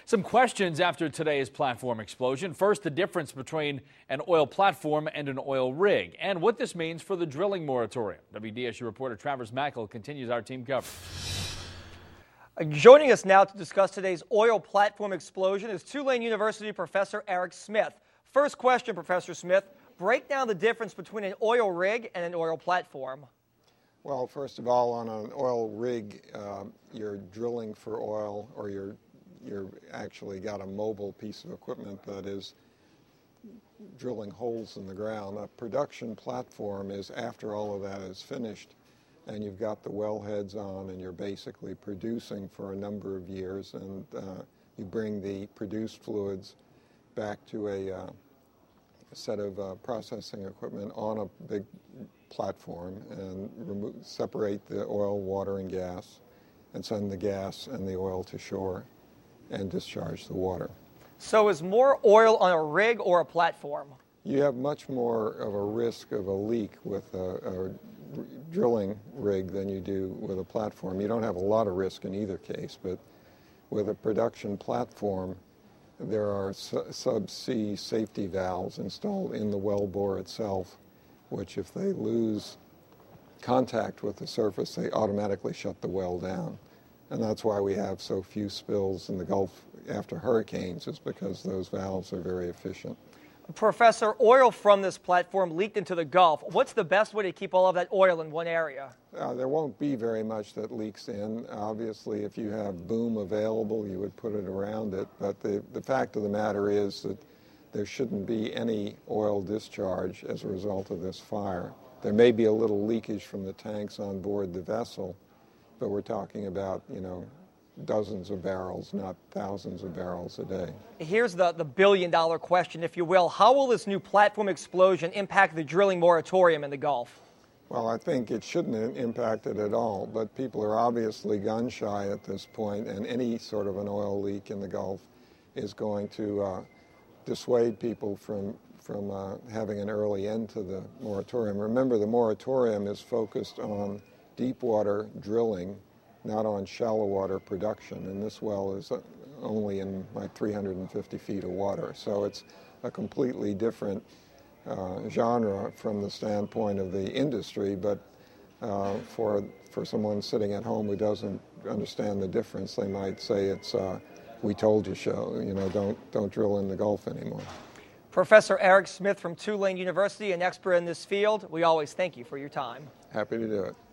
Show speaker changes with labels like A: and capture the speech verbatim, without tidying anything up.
A: Some questions after today's platform explosion. First, the difference between an oil platform and an oil rig, and what this means for the drilling moratorium. W D S U reporter Travers Mackel continues our team coverage.
B: Joining us now to discuss today's oil platform explosion is Tulane University professor Eric Smith. First question, Professor Smith, break down the difference between an oil rig and an oil platform.
C: Well, first of all, on an oil rig, uh, you're drilling for oil, or you're you're actually got a mobile piece of equipment that is drilling holes in the ground. A production platform is after all of that is finished and you've got the wellheads on and you're basically producing for a number of years, and uh, you bring the produced fluids back to a, uh, a set of uh, processing equipment on a big platform and remove, separate the oil, water, and gas, and send the gas and the oil to shore and discharge the water.
B: So is more oil on a rig or a platform?
C: You have much more of a risk of a leak with a, a drilling rig than you do with a platform. You don't have a lot of risk in either case, but with a production platform, there are su subsea safety valves installed in the wellbore itself, which if they lose contact with the surface, they automatically shut the well down. And that's why we have so few spills in the Gulf after hurricanes, is because those valves are very efficient.
B: Professor, oil from this platform leaked into the Gulf. What's the best way to keep all of that oil in one area?
C: Uh, there won't be very much that leaks in. Obviously, if you have boom available, you would put it around it. But the, the fact of the matter is that there shouldn't be any oil discharge as a result of this fire. There may be a little leakage from the tanks on board the vessel, but we're talking about, you know, dozens of barrels, not thousands of barrels a day.
B: Here's the, the billion dollar question, if you will. How will this new platform explosion impact the drilling moratorium in the Gulf?
C: Well, I think it shouldn't impact it at all, but people are obviously gun shy at this point, and any sort of an oil leak in the Gulf is going to uh, dissuade people from, from uh, having an early end to the moratorium. Remember, the moratorium is focused on deep water drilling, not on shallow water production, and this well is only in like three hundred fifty feet of water. So it's a completely different uh, genre from the standpoint of the industry, but uh, for, for someone sitting at home who doesn't understand the difference, they might say it's uh, we told you so, you know, don't, don't drill in the Gulf anymore.
B: Professor Eric Smith from Tulane University, an expert in this field, we always thank you for your time.
C: Happy to do it.